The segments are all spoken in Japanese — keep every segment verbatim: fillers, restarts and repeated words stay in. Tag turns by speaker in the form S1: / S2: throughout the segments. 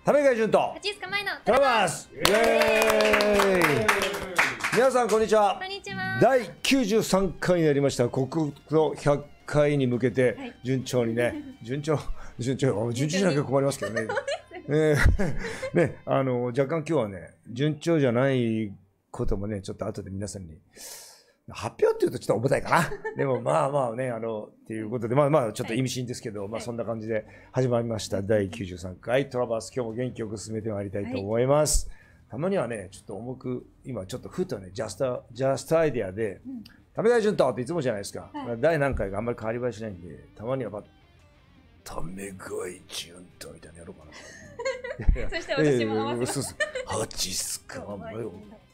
S1: 為貝潤と
S2: 立ち捕まえの
S1: トラバースイエーイ。皆さんこんにちは。
S2: こんにちは。
S1: だいきゅうじゅうさんかいになりました国のひゃっかいに向けて順調にね、順調順調順調じゃなきゃ困りますけどね。えー、ね、あの若干今日はね順調じゃないこともねちょっと後で皆さんに発表っていうとちょっと重たいかな。でもまあまあね、あのっていうことで、まあまあちょっと意味深ですけど、はい、まあそんな感じで始まりましただいきゅうじゅうさんかいトラバース、今日も元気よく進めてまいりたいと思います。はい、たまにはねちょっと重く、今ちょっとふとねジャストジャストアイデアで、うん、為貝潤とっていつもじゃないですか。はい、第何回かあんまり変わり映えしないんで、たまにはば為貝潤とみたいなやろうかな。
S2: そして私も合わせます。
S1: ハチスカマヨ。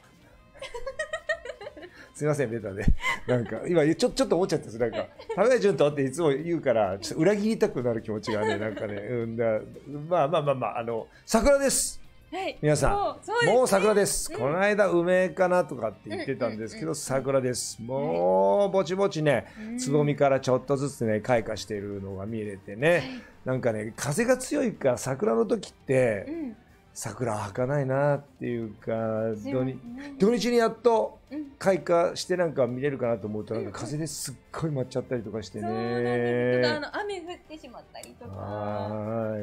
S1: すみません、ベタで。なんか、今、ちょ、ちょっと思っちゃったんです。なんか、為貝潤とっていつも言うから、ちょっと裏切りたくなる気持ちがね、なんかね、うん、だまあまあまあまあ、あの、桜です。はい、皆さん、もう、ね、もう桜です。うん、この間、梅かなとかって言ってたんですけど、桜です。もう、ぼちぼちね、つぼみからちょっとずつね、開花しているのが見れてね、なんかね、風が強いから桜の時って、うん桜は儚かないなっていうか、土日、土日にやっと開花してなんか見れるかなと思うと、なんか風ですっごい舞っちゃったりとかしてね。そうなん
S2: です。とかあの雨降ってしまったりとか。
S1: はい。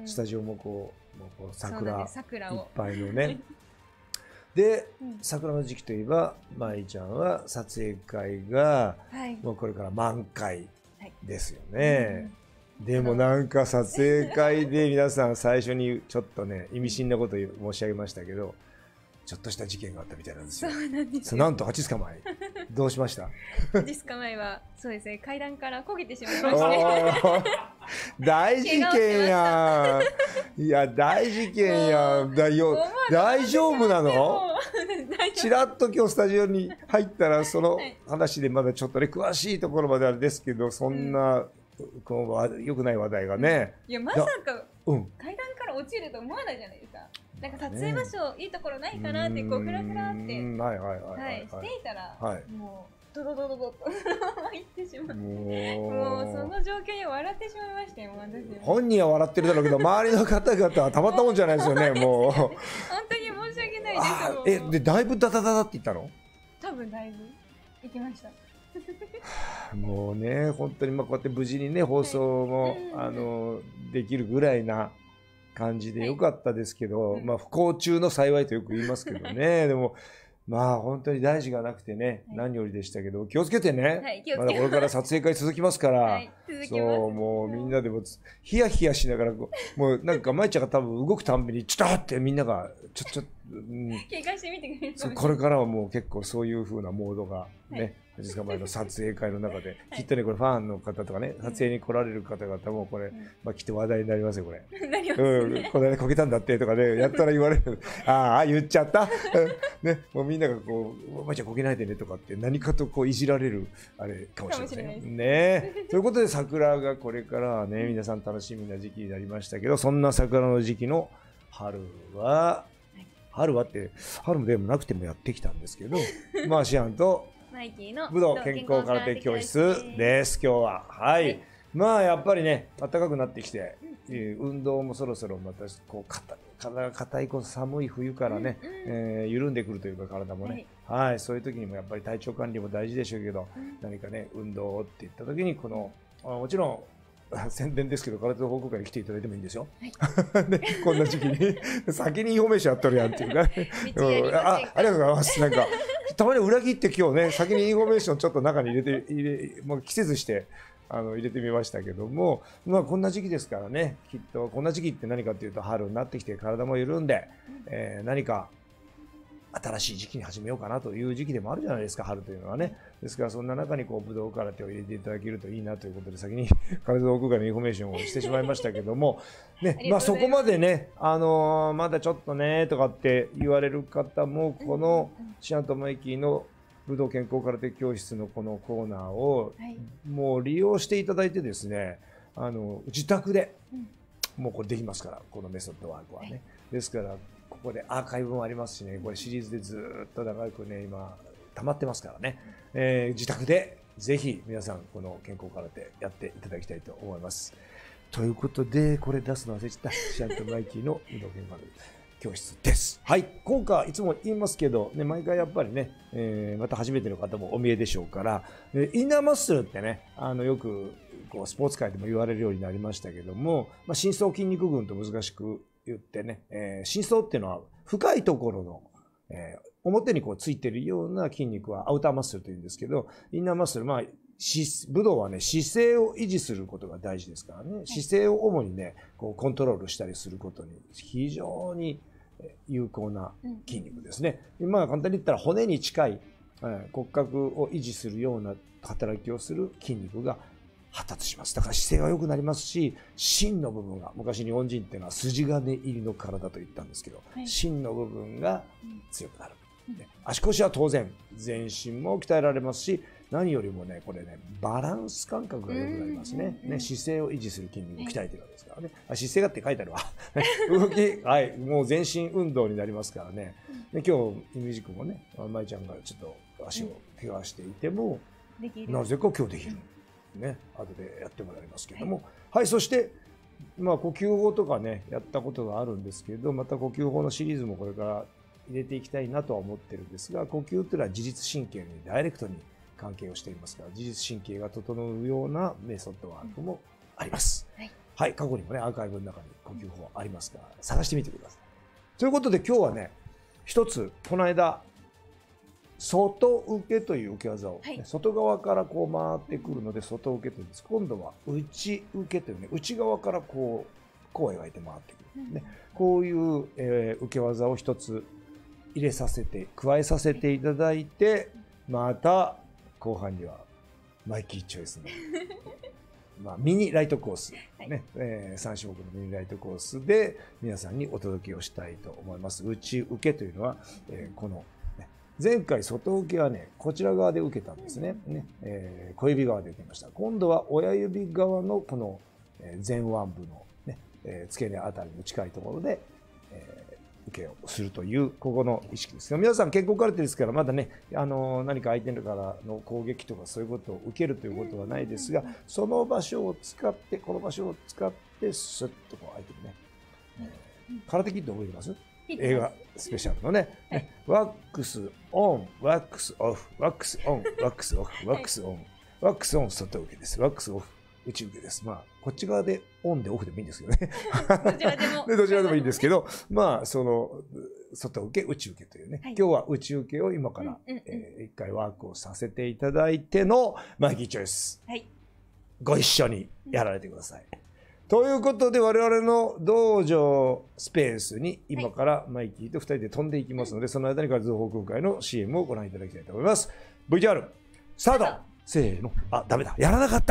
S1: スタジオもこう、もうこう桜いっぱいのね。で、桜の時期といえば、まいちゃんは撮影会が、もうこれから満開ですよね。でもなんか撮影会で皆さん最初にちょっとね意味深なことを申し上げましたけど、ちょっとした事件があったみたいなんですよ。
S2: そうなんですよ。
S1: なんと蜂須賀前どうしました？
S2: 蜂須賀前はそうですね、階段から焦げてしまいまして
S1: 大事件やん。いや大事件やん。だよ大丈夫なの？ちらっと今日スタジオに入ったらその話でまだちょっとね詳しいところまであれですけど、そんな、うんこう良くない話題がね。
S2: いやまさか、うん、階段から落ちると思わないじゃないですか。なんか撮影場所いいところないかなってこうフラフラってはいしていたら、はい、もうドドドドドと入ってしまって、もうその状況に笑ってしまいましたよ。私
S1: 本人は笑ってるだろうけど周りの方々はたまったもんじゃないですよね。もう本
S2: 当に申し訳ないです。
S1: えでだいぶダダダダって言ったの？
S2: 多分だいぶ行きました。
S1: もうね本当にまあこうやって無事にね放送も、はい、あのできるぐらいな感じでよかったですけど、はい、まあ不幸中の幸いとよく言いますけどね。でもまあ本当に大事がなくてね、はい、何よりでしたけど、気をつけてね、はい、まだこれから撮影会続きますから、はい、そうもうみんなでもヒヤヒヤしながらこうもうなんかまいちゃんが多分動くたんびにちょっとってみんながちょちょっと、うん、
S2: 警戒してみてくれる。
S1: これからはもう結構そういう風なモードがね、はい蜂須賀前の撮影会の中で、きっとねこれファンの方とかね撮影に来られる方々もこれ、まあ、きっと話題になりますよこれ。うん、これこけたんだってとかねやったら言われる。ああ言っちゃった。ねもうみんながこうまいちゃんこけないでねとかって何かとこういじられるあれかもしれませんね。ということで桜がこれからはね皆さん楽しみな時期になりましたけど、そんな桜の時期の春は春はって春でもなくてもやってきたんですけど、まあシアンと武道健康空手教室です。今日ははい、はい、まあやっぱりね暖かくなってきて、うん、運動もそろそろまたこう体が硬いこ寒い冬からね、うんうんえー、緩んでくるというか体もね、はい、はいそういう時にもやっぱり体調管理も大事でしょうけど、うん、何かね運動っていった時にこのもちろん宣伝ですけど空手の報告会に来ていただいてもいいんですよ。はい、ね、こんな時期に先にインフォメーションやっとるやんっていうか、ねうん、あ, ありがとうございます。なんかたまに裏切って今日ね先にインフォメーションちょっと中に入れて入れもう季節してあの入れてみましたけども、まあこんな時期ですからね、きっとこんな時期って何かっていうと春になってきて体も緩んで、えー、何か新しい時期に始めようかなという時期でもあるじゃないですか、春というのはね。ですからそんな中にこう武道空手を入れていただけるといいなということで先に空手道具会のインフォメーションをしてしまいましたけども、ね、まあそこまでね、あのー、まだちょっとねとかって言われる方もこのシアン友駅の武道健康空手教室のこのコーナーをもう利用していただいてですね、あの自宅でもうこれできますから、このメソッドワークはね。ですからここでアーカイブもありますしね、これシリーズでずっと長くね今溜まってますからね、えー、自宅でぜひ皆さんこの健康空手やっていただきたいと思います。 ということで、これ出すの忘れちゃった。シャンとマイキーの運動現場教室です。はい。効果、いつも言いますけど、ね、毎回やっぱりね、えー、また初めての方もお見えでしょうから、えインナーマッスルってね、あの、よく、こう、スポーツ界でも言われるようになりましたけども、まあ、深層筋肉群と難しく言ってね、えー、深層っていうのは深いところの、えー、表にこうついてるような筋肉はアウターマッスルというんですけど、インナーマッスル、まあ、武道はね、姿勢を維持することが大事ですからね、姿勢を主にね、こうコントロールしたりすることに非常に有効な筋肉ですね。まあ簡単に言ったら骨に近い骨格を維持するような働きをする筋肉が発達します。だから姿勢が良くなりますし、芯の部分が、昔日本人っていうのは筋金入りの体と言ったんですけど、はい、芯の部分が強くなる。ね、足腰は当然全身も鍛えられますし、何よりもね、これね、バランス感覚が良くなりますね。ね、姿勢を維持する筋肉を鍛えてるわけですからね。あ、姿勢がって書いてあるわ。動き、はい、もう全身運動になりますからね。で今日、イミジ君もね、舞ちゃんがちょっと足を怪我していても、なぜか今日できる。ね、後でやってもらいますけども。はい、はい、そして、まあ、呼吸法とかね、やったことがあるんですけど、また呼吸法のシリーズもこれから入れていきたいなとは思ってるんですが、呼吸っていうのは自律神経にダイレクトに関係をしていますから、自律神経が整うようなメソッドワークもあります。はい、はい、過去にもね、アーカイブの中に呼吸法ありますから、探してみてください。ということで今日はね、一つ、この間、外受けという受け技を、ね、はい、外側からこう回ってくるので外受けというんです。今度は内受けというね、内側からこう、こう描いて回ってくる、ね、うん、こういう、えー、受け技を一つ入れさせて、加えさせていただいて、また後半にはマイキーチョイスの、まあ、ミニライトコース、ね、はい、えー、さん種目のミニライトコースで皆さんにお届けをしたいと思います。内受けというのは、えー、この前回外受けはね、こちら側で受けたんですね。ね、えー、小指側で受けました。今度は親指側のこの前腕部の、ね、えー、付け根あたりの近いところで、えー、受けをするという、ここの意識です。皆さん健康カルテですから、まだね、あのー、何か相手からの攻撃とかそういうことを受けるということはないですが、その場所を使って、この場所を使って、スッとこう相手にね、えー、空手キット覚えてます？映画スペシャルのね、はい、ワックスオン、ワックスオフ、ワックスオン、ワックスオフ、ワックスオン、ワックスオン、外受けです。ワックスオフ、内受けです。まあ、こっち側でオンでオフでもいいんですけどね。どちらでも。どちらでもいいんですけど、まあ、その、外受け、内受けというね、はい、今日は内受けを今から、うんうんうん、えー、一回ワークをさせていただいてのマイキーチョイス。はい、ご一緒にやられてください。うん、ということで我々の道場スペースに今からマイキーとふたりで飛んでいきますので、その間に活動報告会の シーエム をご覧いただきたいと思います。ブイティーアール スタート。せーの。あ、ダメだ。やらなかった。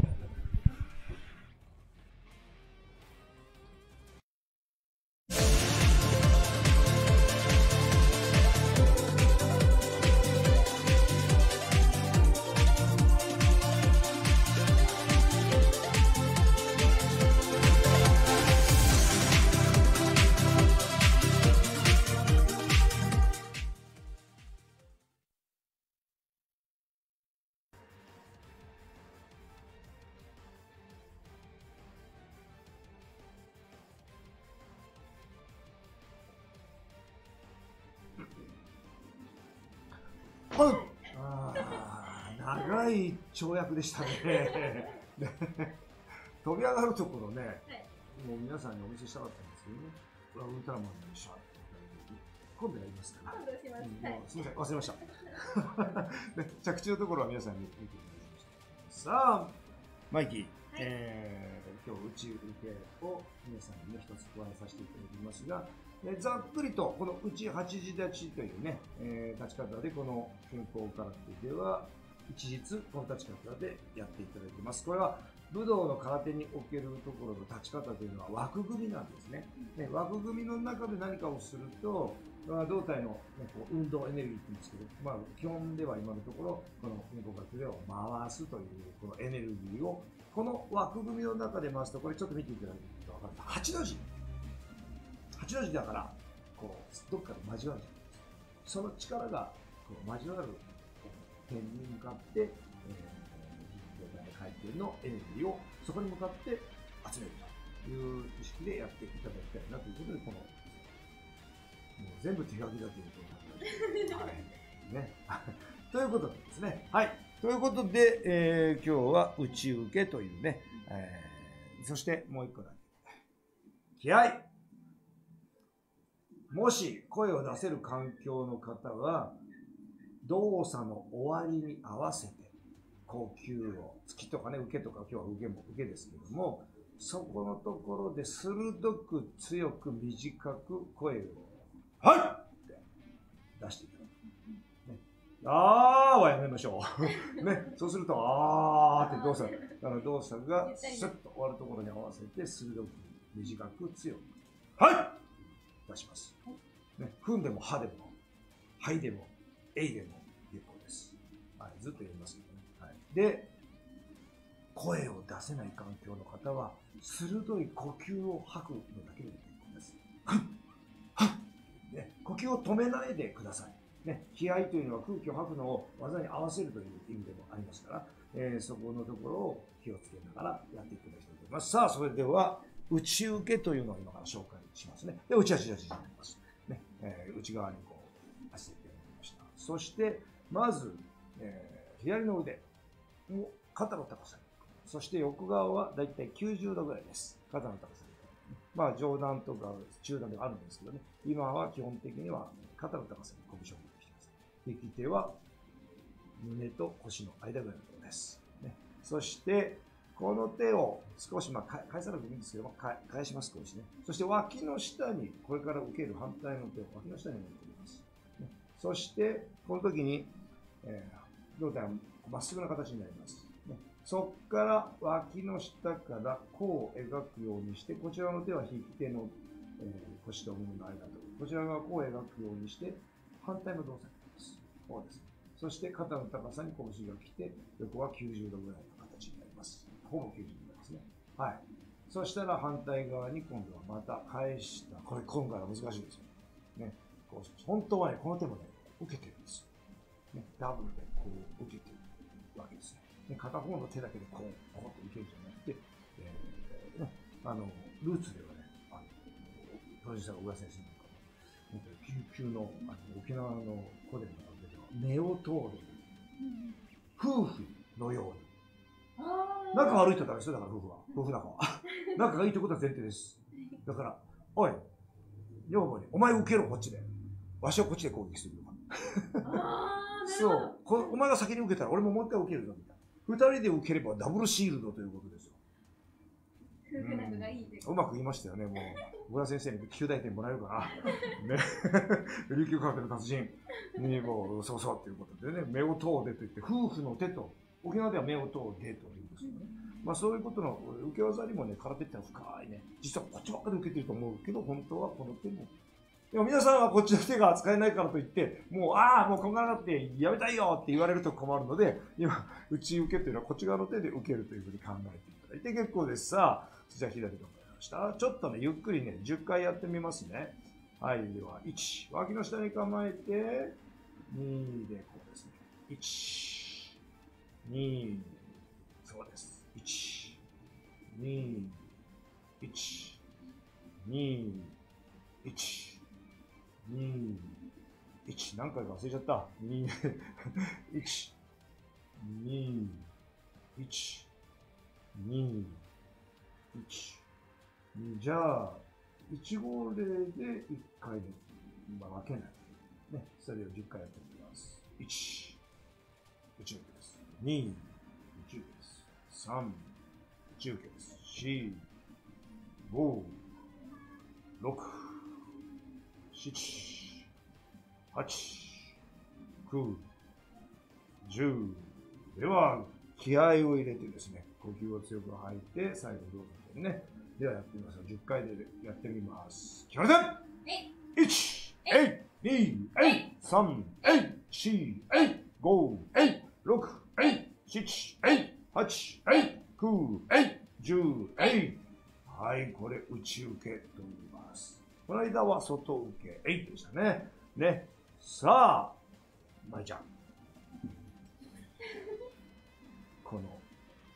S1: ああ、長い跳躍でしたね。飛び上がるところね、はい、もう皆さんにお見せしたかったんですけどね、ウルトラマンのシャー今度やりますから。今度します。うん、はい、すみません、忘れました。ね、着地のところは皆さんに見ていただきました。さあ、マイキー、はい、えー、今日内受けを皆さんに、ね、一つ加えさせていただきますが、えざっくりとこの内八字立ちというね、えー、立ち方でこの健康空手では一日この立ち方でやっていただいています。これは武道の空手におけるところの立ち方というのは枠組みなんですね。ね、枠組みの中で何かをすると、まあ、胴体の、ね、こう運動エネルギーって言うんですけど、まあ、基本では今のところこの健康空手では回すというこのエネルギーをこの枠組みの中で回すと、これちょっと見ていただくと分かるとはちの字。はちの字だから、こう、どっかで交わるじゃないですか。その力が、こう、交わる点に向かって、えー、状態の回転のエネルギーを、そこに向かって、 集めるという意識でやっていただきたいなということで、この、もう全部手書きだということなんで、はい。ね。ということでですね。はい。ということで、えー、今日は内受けというね、えー、そしてもう一個だけ。気合。もし声を出せる環境の方は、動作の終わりに合わせて、呼吸を、突きとかね、受けとか、今日は受けも受けですけども、そこのところで鋭く強く短く声を、はいって出していただく。ね、あーはやめましょう。ね、そうすると、あーって動作、あの動作がスッと終わるところに合わせて、鋭く短く強く、はい出します。ね、ふんでもはでも、はいでも、えいでも結構です。はい、ずっと言いますけどね。はい、で、声を出せない環境の方は、鋭い呼吸を吐くのだけで結構です。はっはっ、ね、呼吸を止めないでください。ね、気合というのは空気を吐くのを技に合わせるという意味でもありますから、えー、そこのところを気をつけながらやっていただきたいと思います。さあ、それでは、内受けというのを今から紹介しますね。で、内足立ちになります。ね、えー、内側にこう、足でやりました。そして、まず、えー、左の腕を肩の高さに。そして横側はだいたいきゅうじゅうどぐらいです。肩の高さに。まあ上段とか中段ではあるんですけどね。今は基本的には肩の高さに拳を持ってきてます。利き手は胸と腰の間ぐらいのところです。ね、そして、この手を少し、まあ、返さなくてもいいんですけども、返します、少しね。そして脇の下に、これから受ける反対の手を脇の下に持ってきます。ね、そして、この時に、えー、胴体はまっすぐな形になります。ね、そこから脇の下から弧を描くようにして、こちらの手は引き手の、えー、腰と胸の間と、こちらが弧を描くようにして、反対の動作になります。こうです。そして肩の高さに拳が来て、横はきゅうじゅうどぐらいの形になります。ほぼきゅうじゅうどですね。はい。そしたら反対側に今度はまた返した。これ今回は難しいですよ。ね。こう本当はね、この手もね、受けてるんです。ね。ダブルでこう受けてるわけですね。で片方の手だけでこう、こうって受けるんじゃなくて、えーね、あの、ルーツではね、あの、プロデューサーの小倉先生なんかも、救急のあの沖縄の古典の中では、目を通る、夫婦のように、仲悪いとダメですよ、だから夫婦は。夫婦仲は。仲がいいってことは前提です。だから、おい、女房に、お前受けろ、こっちで。わしはこっちで攻撃するよ。そうこ。お前が先に受けたら俺ももう一回受けるぞ、みたいな。二人で受ければダブルシールドということですよ。
S2: 夫婦仲がいいです。
S1: うまく言いましたよね、もう。小倉先生にきゅうだいてんもらえるかな。ね。琉球空手の達人にもう、そうそうっていうことでね、目を通でと言って、夫婦の手と、沖縄では目を通でというんですよね。まあそういうことの受け技にもね、空手ってのは深いね。実はこっちばっかり受けてると思うけど、本当はこの手も。でも皆さんはこっちの手が使えないからといって、もう、ああ、もうこんがらがってやめたいよって言われると困るので、今、内受けっていうのはこっち側の手で受けるというふうに考えていただいて結構です。さあ、じゃあ左でございました。ちょっとね、ゆっくりね、じゅっかいやってみますね。はい、では、いち、脇の下に構えて、にでこうですね。いち、に、そうです。いち、に、いち、に、いち、に、いち、何回か忘れちゃった。に、いち、に、いち、に、いち、じゃあ、いち号令でいっかいで、まあ、分けない。ね。それをじゅっかいやってみます。いち、内受けです。に、内受けです。さん、内受けです。よん、ご、ろく、しち、はち、きゅう、じゅう。では、気合を入れてですね、呼吸を強く吐いて、最後どうぞね。ではやってみましょう。じゅっかいでやってみます。決まりせん !いち、に、さん、よん、ご、ろく、しち、はち、きゅう、じゅう。はい、これ内受けと言います。この間は外受けでしたね。ね。さあ、まいちゃん。この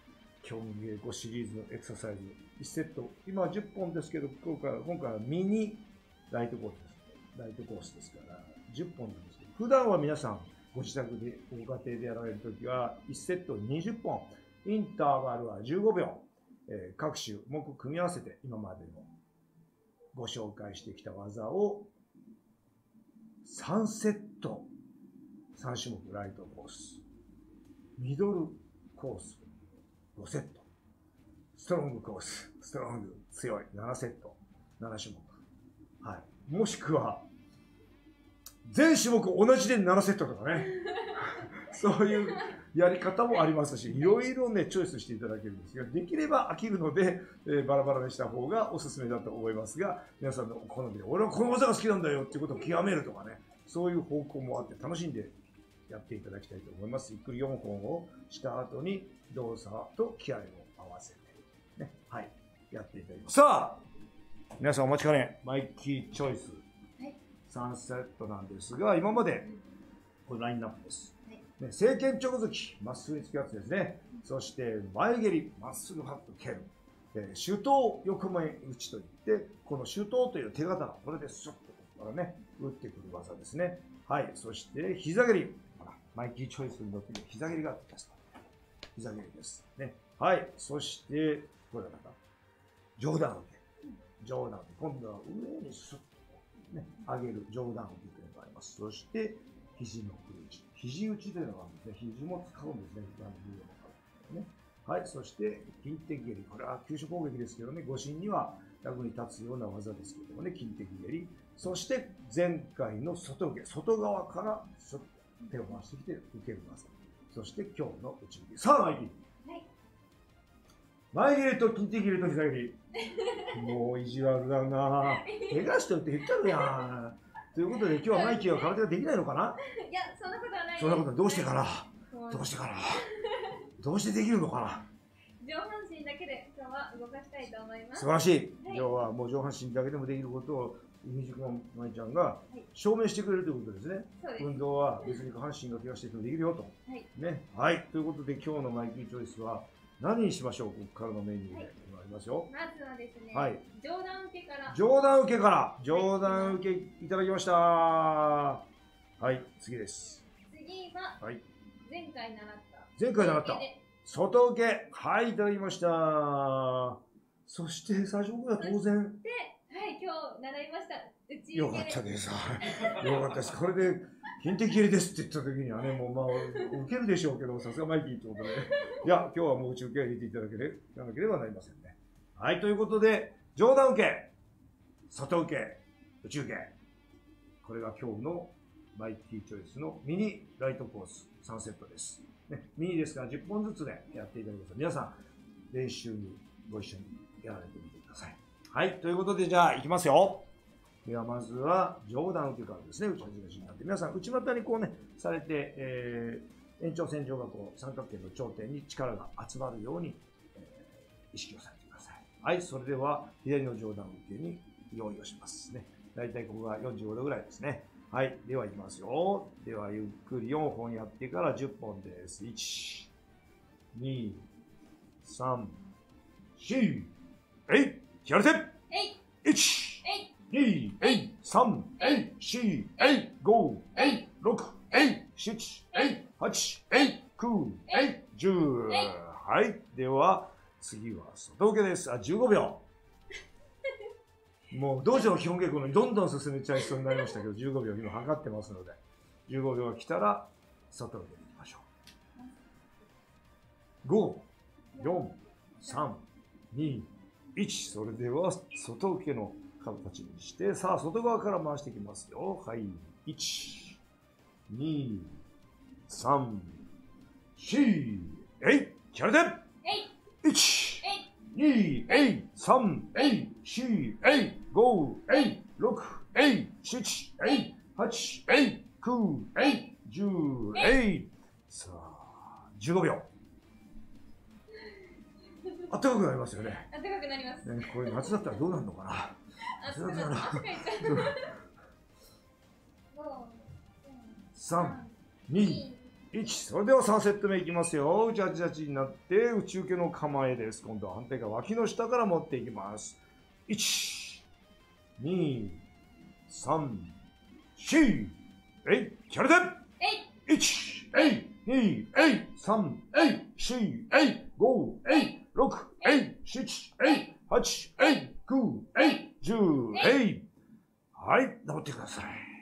S1: 基本稽古シリーズのエクササイズいちセット、今はじゅっぽんですけど、今回は今回はミニライトコースです。ライトコースですからじゅっぽんなんですけど、普段は皆さんご自宅でご家庭でやられるときはいちセットにじゅっぽん、インターバルはじゅうごびょう、えー、各種目組み合わせて今までのご紹介してきた技をさんセット、さん種目ライトコース、ミドルコースごセット、ストロングコース、ストロング強いななセット、なな種目、はい、もしくは全種目同じでななセットとかねそういうやり方もありますし、いろいろねチョイスしていただけるんですが、できれば飽きるので、えー、バラバラにした方がおすすめだと思いますが、皆さんの好みで俺はこの技が好きなんだよっていうことを極めるとかね、そういう方向もあって楽しんでやっていただきたいと思います。ゆっくりよんほんをした後に動作と気合を合わせて、ね、はい、やっていただきます。さあ、皆さんお待ちかね、マイキーチョイスさんセットなんですが、今までこれラインナップです。ね、正拳直突き、まっすぐに突きやつですね。そして前蹴り、まっすぐパッと蹴る。えー、手刀横前打ちといって、この手刀という手刀、これでスッとここからね、打ってくる技ですね。はい。そして膝蹴り。ほら、マイキーチョイスに乗って膝蹴りがあってます。膝蹴りです。ね。はい。そして、これはなんか、上段受け。上段受け。今度は上にスッとね、上げる上段受けというのがあります。そして、肘の振り打ち。肘打ちというのがあるんですね。肘も使うんですね。ね、はい。そして、金手蹴り。これは急所攻撃ですけどね、護身には役に立つような技ですけどもね、金手蹴り。そして、前回の外受け。外側から手を回してきて受ける技。そして、今日の内受け。さあ、前蹴り。はい、前蹴りと金手蹴りと膝蹴り。もう意地悪だなぁ。怪我してるって言ったのやん。ということで、今日はマイキーは空手ができないのかな。
S2: いや、そんなことはない。
S1: そんなことはどうしてかな。どうしてかな。どうしてできるのかな。
S2: 上半身だけで今日は動かしたいと思います。
S1: 素晴らしい。はい、今日はもう上半身だけでもできることを、みじくのまいちゃんが証明してくれるということですね。はい、運動は別に下半身が怪我しててもできるよと。はい。ね。はい。ということで、今日のマイキーチョイスは何にしましょう。ここからのメニューで、はい、ありますよ。
S2: まずはですね、
S1: はい、
S2: 上段受けから。
S1: 上段受けから。上段受けいただきました。はい。次です。
S2: 次は、はい、前回習った。
S1: 前回習った。外受け。はい、いただきました。そして、最初から当然。
S2: で、はい、今日習いました。
S1: 内受け。よかったです。よかったです。これで、金手蹴りですって言った時にはね、もうまあ、受けるでしょうけど、さすがマイキーってことで。いや、今日はもう内受けを入れていただければなければなりませんね。はい、ということで、上段受け、外受け、内受け。これが今日のマイキーチョイスのミニライトコースさんセットです。ね、ミニですからじゅっぽんずつでやっていただきます。皆さん、練習にご一緒にやられてみてください。はい、ということで、じゃあ、いきますよ。では、まずは上段受けからですね、内恥ずかしになって。皆さん、内股にこうね、されて、えー、延長線上がこう、三角形の頂点に力が集まるように、えー、意識をされてください。はい、それでは、左の上段受けに用意をしますね。だいたいここがよんじゅうごどぐらいですね。はい、では、いきますよ。では、ゆっくりよんほんやってからじゅっぽんです。いち、に、さん、よん、えい、左手、いち、に、えい、さん、えい、よん、えい、ご、えい、ろく、えい、しち、えい、はち、えい、きゅう、えい、じゅう。はい。では、次は外受けです。あ、じゅうごびょう。もう、道場の基本稽古にどんどん進めちゃいそうになりましたけど、じゅうごびょう今測ってますので、じゅうごびょうが来たら、外受けに行きましょう。ご、よん、さん、に、いち。それでは、外受けの形にして、さあ、外側から回していきますよ。はい。いち、に、さん、よん、えい、左手、いち、に、えい、さん、えい、よん、えい、ご、えい、ろく、えい、しち、えい、はち、えい、きゅう、えい、じゅう、えい。さあ、じゅうごびょう。あったかくなりますよね。
S2: あったかくなります。
S1: ね、これ夏だったらどうなるのかな。夏だったら。さん、に、 いち。それではさんセット目いきますよ。内八八になって内受けの構えです。今度は反対側脇の下から持っていきます。いち、に、さん、し、えい、キャルテン !いち、えい、に、えい、さん、えい、し、えい、ご、えい、ろく、えい、しち、えい、はち、えい、きゅう、えい、じゅう、えい。はい、治ってください。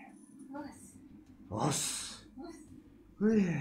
S1: おっす。うえ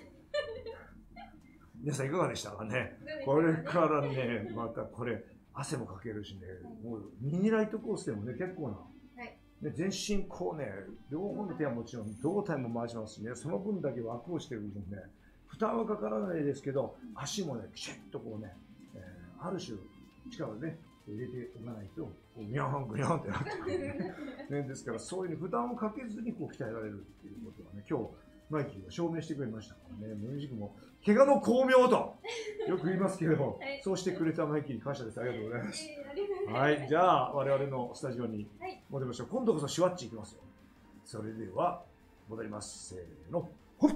S1: 皆さんいかがでしたかね。これからね、またこれ、汗もかけるしね、もうミニライトコースでもね、結構な。で全身こうね、両方の手はもちろん胴体も回しますしね、その分だけ枠をしてる分ね、負担はかからないですけど、足もね、きちっとこうね、えー、ある種力をね、入れておかないと、こうぐにゃんぐにゃんってなってくる、ね。ですから、そういう負担をかけずにこう鍛えられるっていうことはね、今日、マイキーが証明してくれましたからね、ミュージックも、怪我の巧妙とよく言いますけど、そうしてくれたマイキーに感謝です。ありがとうございます。はい、じゃあ、我々のスタジオに戻りましょう。今度こそシュワッチいきますよ。それでは、戻ります。せーの、ほっ！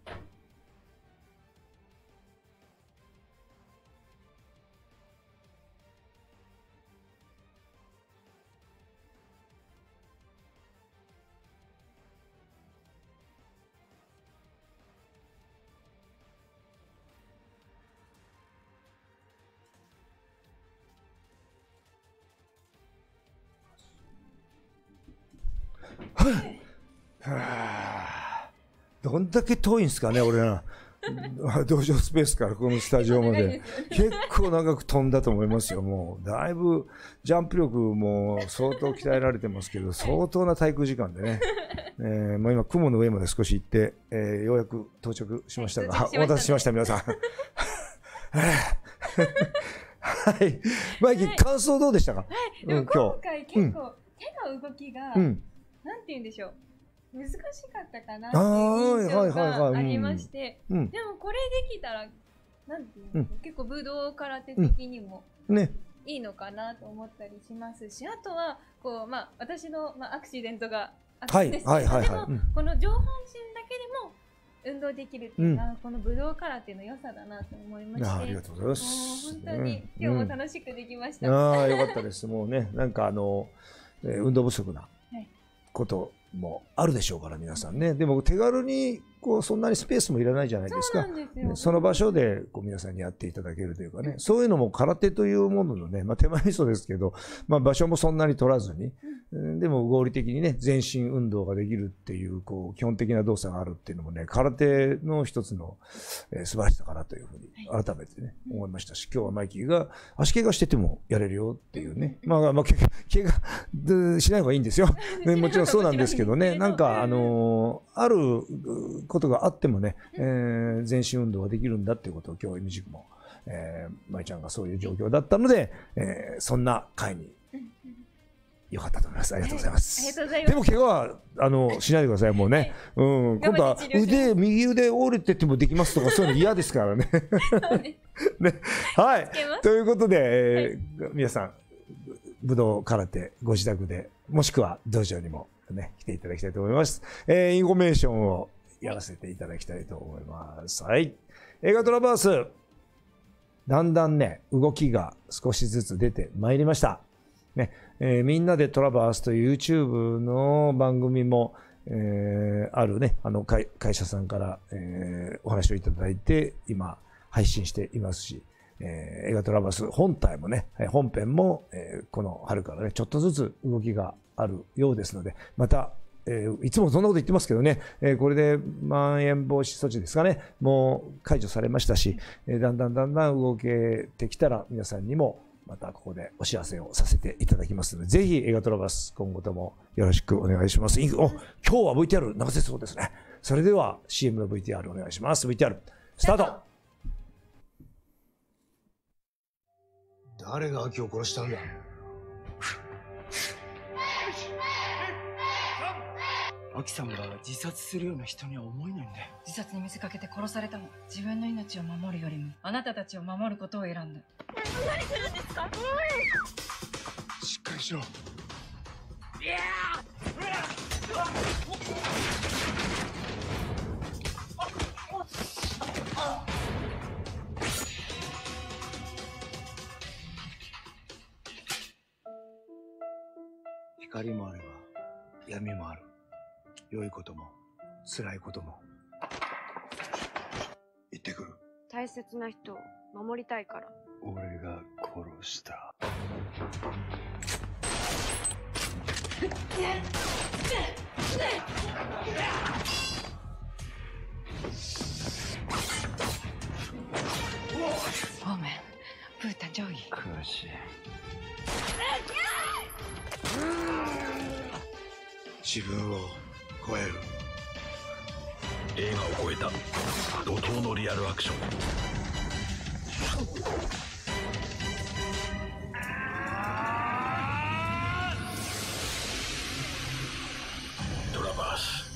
S1: はぁ、どんだけ遠いんですかね、俺ら。道場スペースからこのスタジオまで。結構長く飛んだと思いますよ、もう。だいぶ、ジャンプ力も相当鍛えられてますけど、相当な滞空時間でね。えー、もう今、雲の上まで少し行って、えー、ようやく到着しましたが、はい、お待たせしました、皆さん。はい。マイキー、感想どうでしたか？はい、
S2: でも今回結構、手の動きが、うん、なんて言うんでしょう。難しかったかなっていう印象がありまして、でもこれできたら、なんていうの、うん、結構武道空手的にもいいのかなと思ったりしますし、あとは、こう、まあ、私の、まあ、アクシデントがあったんですけど、でも、この上半身だけでも運動できるっていうのは、うん、この武道空手の良さだなと思いまして、
S1: ありがとうございます。
S2: 本当に、うん、今日も楽しくできました。
S1: うん、ああ、よかったです。もうね、なんかあの、えー、運動不足なこともあるでしょうから、皆さんね。でも手軽にこうそんなにスペースもいらないじゃないですか。そ, その場所でこう皆さんにやっていただけるというかね、そういうのも空手というもののね、まあ、手前味噌ですけど、まあ、場所もそんなに取らずに、うん、でも合理的にね、全身運動ができるっていうこう基本的な動作があるっていうのもね、空手の一つの、えー、素晴らしさかなというふうに改めてね、思いましたし、今日はマイキーが足怪我しててもやれるよっていうね、まあまあ怪我しない方がいいんですよ。ね、もちろんそうなんですけどね、なんかあのー、あることがあってもね、えー、全身運動ができるんだっていうことを今日ミュージックも、えー、舞ちゃんがそういう状況だったので、えー、そんな会に良かったと思います。ありがとうございます。
S2: ありがとうございます。
S1: でも怪我はあのしないでください、もうね。うん、今度は腕右腕折れててもできますとかそういうの嫌ですからね。ね、はい。ということで、えーはい、皆さん武道空手ご自宅でもしくは道場にもね来ていただきたいと思います。えー、インフォメーションをやらせていただきたいと思います。はい。映画トラバース、だんだんね、動きが少しずつ出てまいりました。ね、えー、みんなでトラバースという YouTube の番組も、えー、あるね、あの会、会社さんから、えー、お話をいただいて、今、配信していますし、えー、映画トラバース本体もね、本編も、えー、この春からね、ちょっとずつ動きがあるようですので、また、えー、いつもそんなこと言ってますけどね、えー、これでまん延防止措置ですかね、もう解除されましたし、えー、だんだんだんだん動けてきたら皆さんにもまたここでお知らせをさせていただきますので、ぜひ映画トラバース今後ともよろしくお願いします。お、今日は ブイティーアール 流せそうですね。それでは シーエム の ブイティーアール お願いします。ブイティーアール スタート。誰が秋を殺したんだ。
S3: 秋さんが自殺するような人には思えないんだよ。
S4: 自殺に見せかけて殺されたの。自分の命を守るよりもあなたたちを守ることを選んだ。
S5: 何するんですか。
S3: しっかりしろ。いやー、 光もあれば闇もある。良いことも辛いことも。行ってくる。
S6: 大切な人を守りたいから。
S3: 俺が殺した。
S4: オーメン、プータジョイ。
S3: 悔しい。自分を超える。
S7: 映画を超えた怒涛のリアルアクション。トラバース。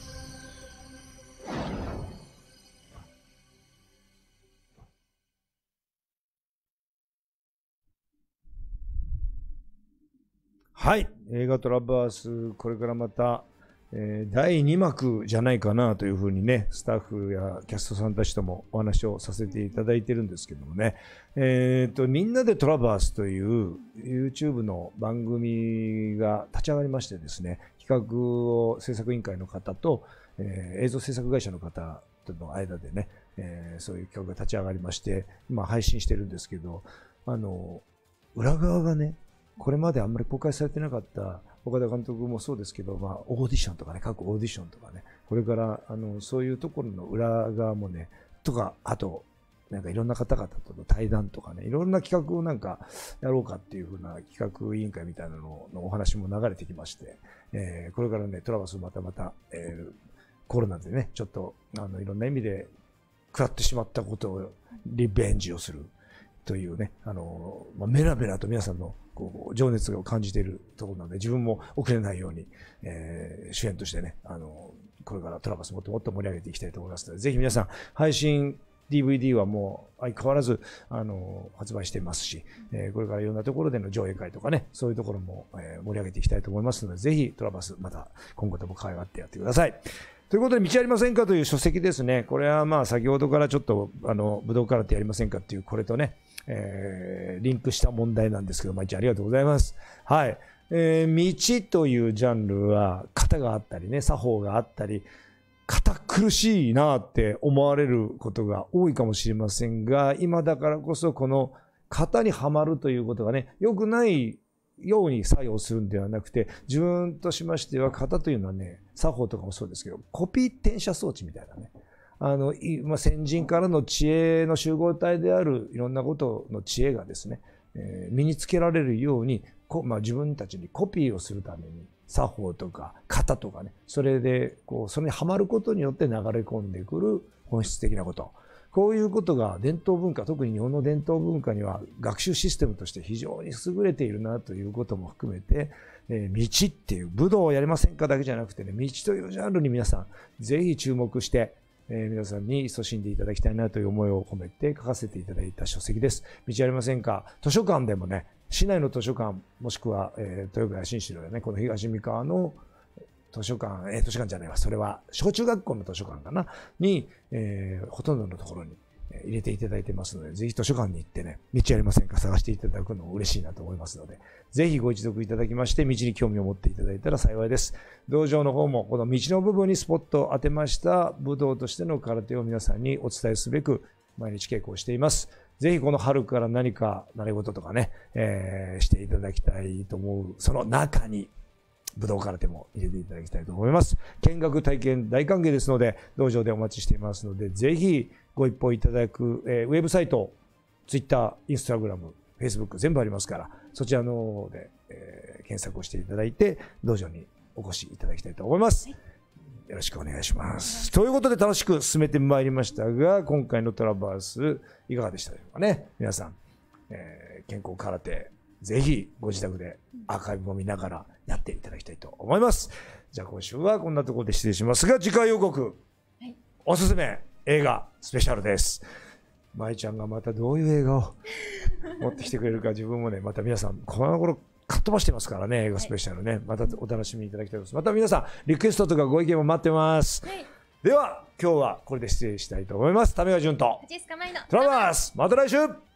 S1: はい、映画トラバース、これからまた、えー、だいにまくじゃないかなというふうにね、スタッフやキャストさんたちともお話をさせていただいてるんですけどもね、えーと、みんなでトラバースという YouTube の番組が立ち上がりましてですね、企画を制作委員会の方と、えー、映像制作会社の方との間でね、えー、そういう企画が立ち上がりまして、今配信してるんですけど、あの、裏側がね、これまであんまり公開されてなかった岡田監督もそうですけど、まあ、オーディションとかね、各オーディションとかね、これからあのそういうところの裏側もね、とか、あと、なんかいろんな方々との対談とかね、いろんな企画をなんかやろうかっていうふうな企画委員会みたいなののお話も流れてきまして、えー、これからね、トラバスまたまた、えー、コロナでね、ちょっとあのいろんな意味で食らってしまったことをリベンジをするというね、あの、まあ、メラメラと皆さんのこう情熱を感じているところなので、自分も遅れないように、えー、主演としてね、あの、これからトラバスもっともっと盛り上げていきたいと思いますので、ぜひ皆さん、配信 ディーブイディー はもう相変わらず、あの、発売していますし、えー、これからいろんなところでの上映会とかね、そういうところも、えー、盛り上げていきたいと思いますので、ぜひトラバス、また今後とも可愛がってやってください。ということで、道ありませんかという書籍ですね。これはまあ、先ほどからちょっと、あの、武道空手やりませんかっていう、これとね、えー、リンクした問題なんですけど、まあ、一応ありがとうございます。はい。えー、道というジャンルは、型があったりね、作法があったり、堅苦しいなって思われることが多いかもしれませんが、今だからこそこの型にはまるということがね、良くないように作用するんではなくて、自分としましては型というのはね、作法とかもそうですけど、コピー転写装置みたいなね、あの、まあ、先人からの知恵の集合体であるいろんなことの知恵がですね、えー、身につけられるように、こまあ、自分たちにコピーをするために、作法とか型とかね、それで、こう、それにはまることによって流れ込んでくる本質的なこと。こういうことが伝統文化、特に日本の伝統文化には学習システムとして非常に優れているなということも含めて、えー、道っていう、武道をやりませんかだけじゃなくてね、道というジャンルに皆さん、ぜひ注目して、えー、皆さんに勤しんでいただきたいなという思いを込めて書かせていただいた書籍です。道ありませんか。図書館でもね、市内の図書館、もしくは、えー、豊川新城やね、この東三河の図書館、えー、図書館じゃないわ、それは小中学校の図書館かな、に、えー、ほとんどのところに入れていただいてますので、ぜひ図書館に行ってね、道ありませんか探していただくのも嬉しいなと思いますので、ぜひご一読いただきまして、道に興味を持っていただいたら幸いです。道場の方も、この道の部分にスポットを当てました武道としての空手を皆さんにお伝えすべく、毎日稽古をしています。ぜひこの春から何か習い事とかね、えー、していただきたいと思う、その中に、武道空手も入れていただきたいと思います。見学体験大歓迎ですので、道場でお待ちしていますので、ぜひご一報いただく、えー、ウェブサイト、ツイッター、インスタグラム、フェイスブック全部ありますから、そちらの方で、えー、検索をしていただいて、道場にお越しいただきたいと思います。はい、よろしくお願いします。ということで楽しく進めてまいりましたが、今回のトラバースいかがでしたでしょうかね。皆さん、えー、健康空手、ぜひご自宅でアーカイブも見ながらやっていただきたいと思います。じゃあ今週はこんなところで失礼しますが、次回予告、はい、おすすめ映画スペシャルです。舞ちゃんがまたどういう映画を持ってきてくれるか、自分もね、また皆さん、この頃かっ飛ばしてますからね、映画スペシャルね。はい、またお楽しみいただきたいと思います。また皆さん、リクエストとかご意見も待ってます。はい、では、今日はこれで失礼したいと思います。為川潤と、
S2: 藤井スカマイの
S1: トラバース、また来週。